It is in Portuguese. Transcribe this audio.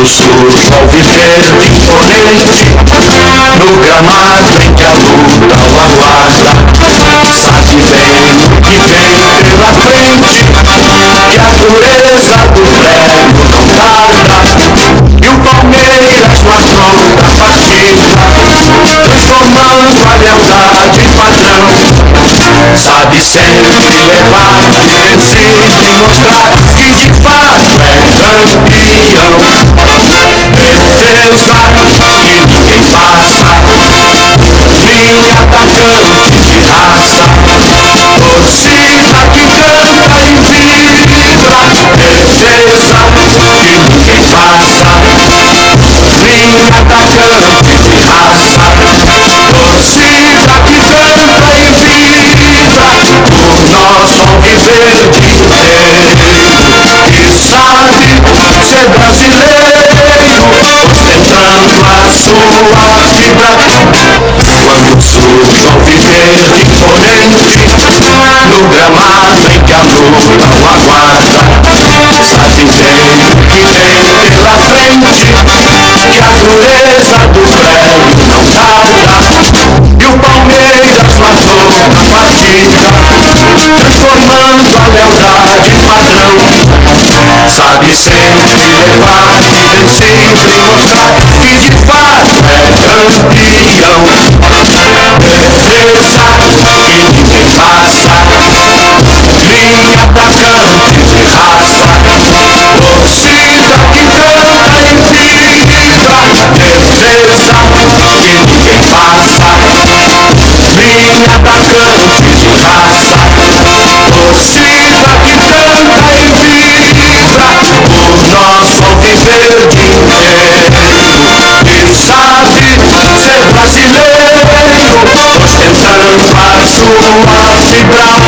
surge ao viver de imponente, no gramado em que a luta o aguarda. Sabe bem o que vem pela frente, que a dureza do prego não tarda. E o Palmeiras marcou a partida, transformando a lealdade em padrão. Sabe sempre levar, vencer e mostrar que de fato é campeão. Defesa que ninguém passa, linha atacante de raça, torcida que canta e vibra. Defesa que ninguém passa, linha atacante de raça, torcida que canta e vibra. Por nosso alviverde inteiro, que sabe ser brasileiro, ostentando a sua fibra. Quando surge ao viverde imponente, no gramado em que a luta o aguarda. Sabe bem que vem pela frente, que a dureza do prego não tarda. E o Palmeiras matou a partida, transformando a lealdade em padrão. Sabe sempre levar e vencer e mostrar que de fato é campeão. Defesa que ninguém passa, linha atacante de raça, torcida que canta e vibra. Defesa que ninguém passa, linha atacante de raça, torcida que canta e vibra. Por nosso alviverde inteiro, que sabe ser brasileiro, ostentando a sua fibra.